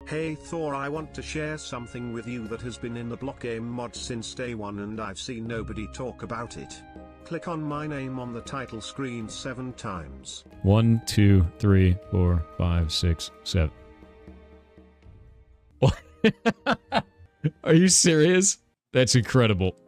Hey Thor, I want to share something with you that has been in the Blockgame mod since day one and I've seen nobody talk about it. Click on my name on the title screen 7 times. 1, 2, 3, 4, 5, 6, 7. Are you serious? That's incredible.